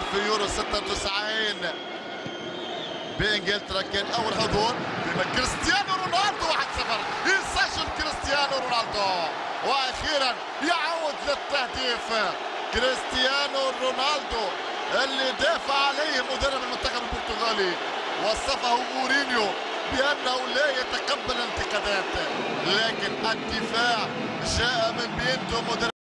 في يورو 96 بانجلترا كان اول حضور كريستيانو رونالدو 1-0. يسجل كريستيانو رونالدو واخيرا يعود للتهديف. كريستيانو رونالدو اللي دافع عليه مدرب المنتخب البرتغالي وصفه مورينيو بانه لا يتقبل الانتقادات، لكن الدفاع جاء من بيده مدرب